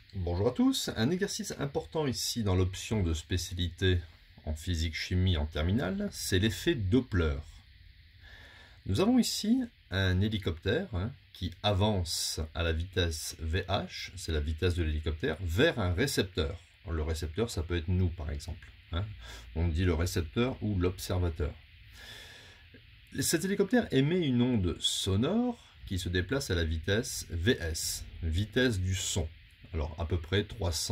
Bonjour à tous, un exercice important ici dans l'option de spécialité en physique-chimie en terminale, c'est l'effet Doppler. Nous avons ici un hélicoptère qui avance à la vitesse VH, c'est la vitesse de l'hélicoptère, vers un récepteur. Le récepteur, ça peut être nous par exemple. On dit le récepteur ou l'observateur. Cet hélicoptère émet une onde sonore qui se déplace à la vitesse VS, vitesse du son. Alors à peu près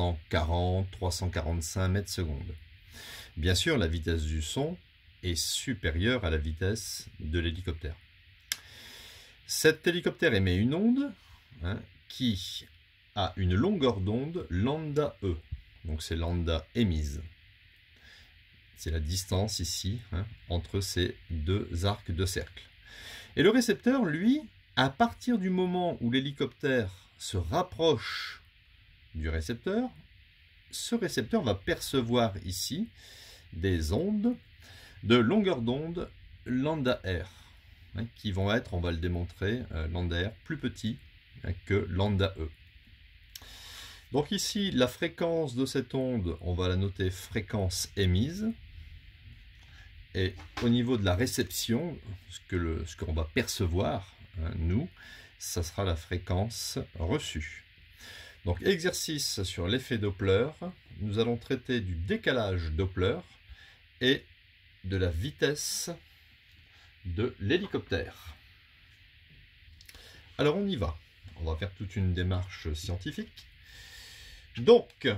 340-345 mètres secondes. Bien sûr, la vitesse du son est supérieure à la vitesse de l'hélicoptère. Cet hélicoptère émet une onde qui a une longueur d'onde lambda E. Donc c'est lambda émise. C'est la distance ici entre ces deux arcs de cercle. Et le récepteur, lui, à partir du moment où l'hélicoptère se rapproche du récepteur, ce récepteur va percevoir ici des ondes de longueur d'onde lambda R, qui vont être, on va le démontrer, lambda R plus petit que lambda E. Donc ici, la fréquence de cette onde, on va la noter fréquence émise. Et au niveau de la réception, ce qu'on va percevoir, nous, ça sera la fréquence reçue. Donc, exercice sur l'effet Doppler. Nous allons traiter du décalage Doppler et de la vitesse de l'hélicoptère. Alors, on y va. On va faire toute une démarche scientifique. Donc,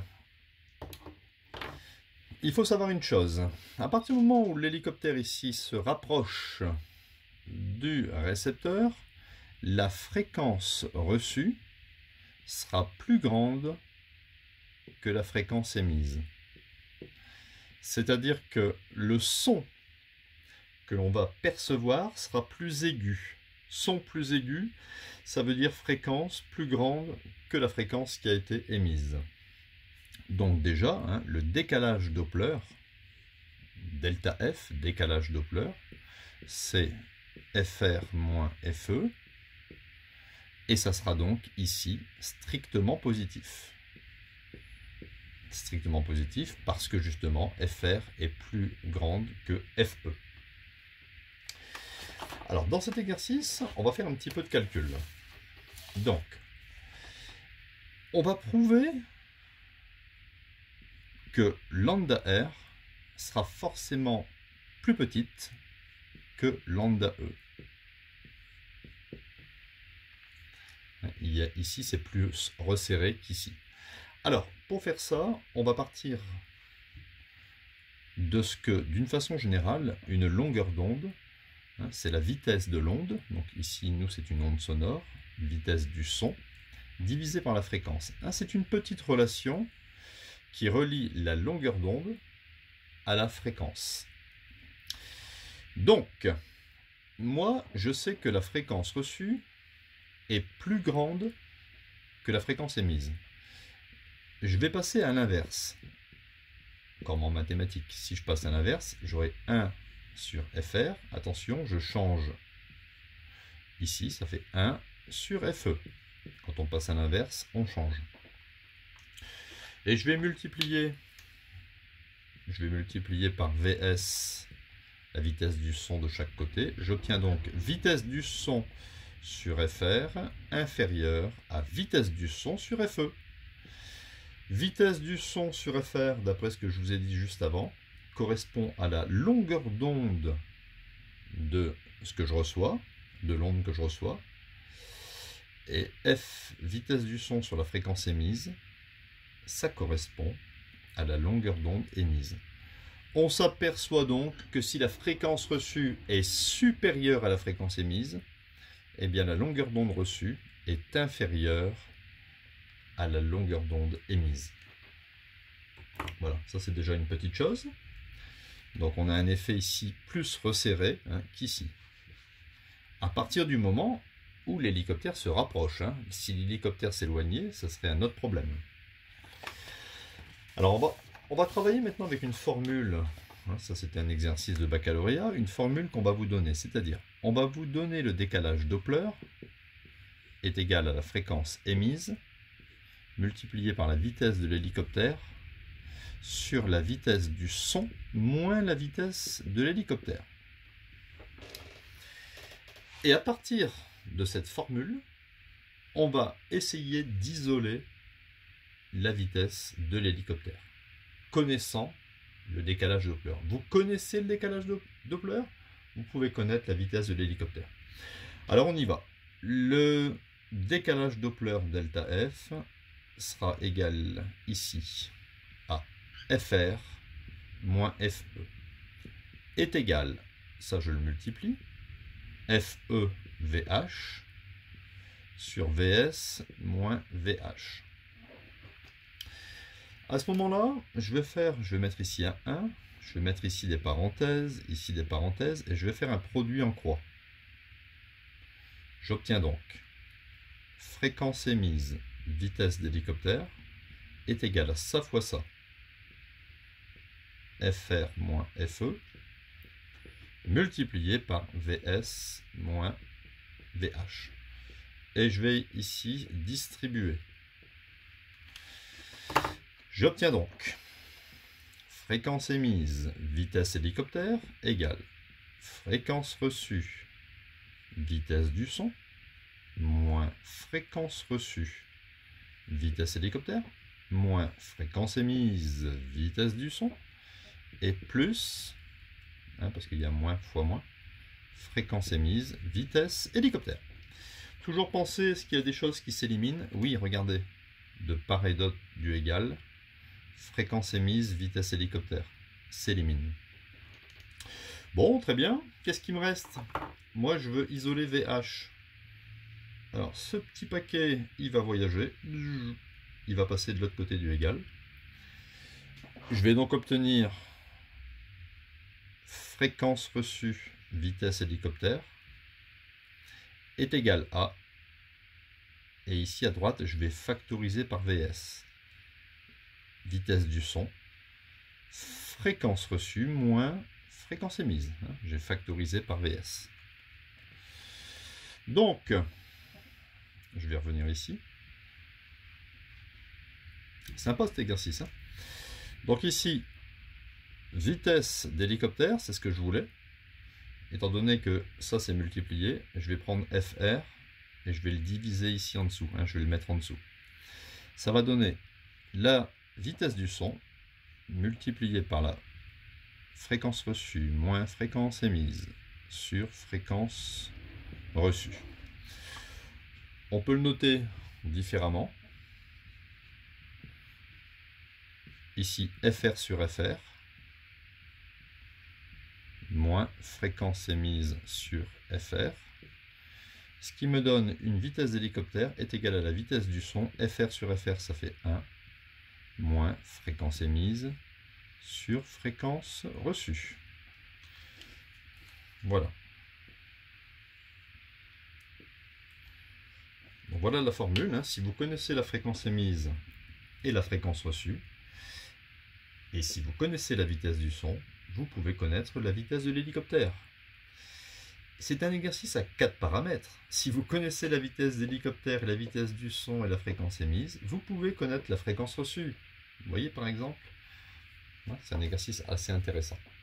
il faut savoir une chose. À partir du moment où l'hélicoptère ici se rapproche du récepteur, la fréquence reçue sera plus grande que la fréquence émise. C'est-à-dire que le son que l'on va percevoir sera plus aigu. Son plus aigu, ça veut dire fréquence plus grande que la fréquence qui a été émise. Donc déjà, le décalage Doppler, delta F, décalage Doppler, c'est FR moins FE, et ça sera donc ici strictement positif. Strictement positif parce que justement FR est plus grande que FE. Alors dans cet exercice, on va faire un petit peu de calcul. Donc, on va prouver que lambda R sera forcément plus petite que lambda E. Ici, c'est plus resserré qu'ici. Alors, pour faire ça, on va partir de ce que, d'une façon générale, une longueur d'onde, c'est la vitesse de l'onde. Donc ici, nous, c'est une onde sonore, vitesse du son, divisée par la fréquence. C'est une petite relation qui relie la longueur d'onde à la fréquence. Donc, moi, je sais que la fréquence reçue est plus grande que la fréquence émise. Je vais passer à l'inverse. Comme en mathématiques, si je passe à l'inverse, j'aurai 1 sur FR. Attention, je change ici, ça fait 1 sur FE. Quand on passe à l'inverse, on change. Et je vais multiplier par VS, la vitesse du son de chaque côté. J'obtiens donc vitesse du son sur FR inférieure à vitesse du son sur FE. Vitesse du son sur FR, d'après ce que je vous ai dit juste avant, correspond à la longueur d'onde de ce que je reçois, de l'onde que je reçois. Et F, vitesse du son sur la fréquence émise, ça correspond à la longueur d'onde émise. On s'aperçoit donc que si la fréquence reçue est supérieure à la fréquence émise, eh bien la longueur d'onde reçue est inférieure à la longueur d'onde émise. Voilà, ça c'est déjà une petite chose. Donc on a un effet ici plus resserré qu'ici. À partir du moment où l'hélicoptère se rapproche, si l'hélicoptère s'éloignait, ça serait un autre problème. Alors on va travailler maintenant avec une formule. Ça c'était un exercice de baccalauréat, une formule qu'on va vous donner, c'est-à-dire on va vous donner le décalage Doppler est égal à la fréquence émise multiplié par la vitesse de l'hélicoptère sur la vitesse du son moins la vitesse de l'hélicoptère. Et à partir de cette formule, on va essayer d'isoler la vitesse de l'hélicoptère, connaissant le décalage Doppler. Vous connaissez le décalage Doppler? Vous pouvez connaître la vitesse de l'hélicoptère. Alors on y va. Le décalage Doppler delta F sera égal ici à FR moins FE est égal, ça je le multiplie, FE VH sur VS moins VH. À ce moment-là, je vais mettre ici un 1, je vais mettre ici des parenthèses, ici des parenthèses, et je vais faire un produit en croix. J'obtiens donc fréquence émise, vitesse d'hélicoptère, est égal à ça fois ça, FR moins FE, multiplié par VS moins VH. Et je vais ici distribuer. J'obtiens donc fréquence émise, vitesse hélicoptère, égale fréquence reçue, vitesse du son, moins fréquence reçue, vitesse hélicoptère, moins fréquence émise, vitesse du son, et plus, parce qu'il y a moins fois moins, fréquence émise, vitesse hélicoptère. Toujours penser, est-ce qu'il y a des choses qui s'éliminent? Oui, regardez, de part et d'autre du égal, fréquence émise, vitesse hélicoptère, s'élimine. Bon, très bien. Qu'est-ce qui me reste? Moi, je veux isoler VH. Alors, ce petit paquet, il va voyager. Il va passer de l'autre côté du égal. Je vais donc obtenir fréquence reçue, vitesse hélicoptère, est égal à, et ici à droite, je vais factoriser par VS. Vitesse du son, fréquence reçue moins fréquence émise. J'ai factorisé par VS. Donc, je vais revenir ici. Sympa cet exercice. Donc ici, vitesse d'hélicoptère, c'est ce que je voulais. Étant donné que ça c'est multiplié, je vais prendre FR et je vais le diviser ici en dessous. Je vais le mettre en dessous. Ça va donner la vitesse du son multipliée par la fréquence reçue moins fréquence émise sur fréquence reçue. On peut le noter différemment. Ici, FR sur FR moins fréquence émise sur FR, ce qui me donne une vitesse d'hélicoptère est égale à la vitesse du son. FR sur FR, ça fait 1, moins fréquence émise sur fréquence reçue. Voilà. Donc voilà la formule. Si vous connaissez la fréquence émise et la fréquence reçue, et si vous connaissez la vitesse du son, vous pouvez connaître la vitesse de l'hélicoptère. C'est un exercice à 4 paramètres. Si vous connaissez la vitesse d'hélicoptère, la vitesse du son et la fréquence émise, vous pouvez connaître la fréquence reçue. Vous voyez par exemple, c'est un exercice assez intéressant.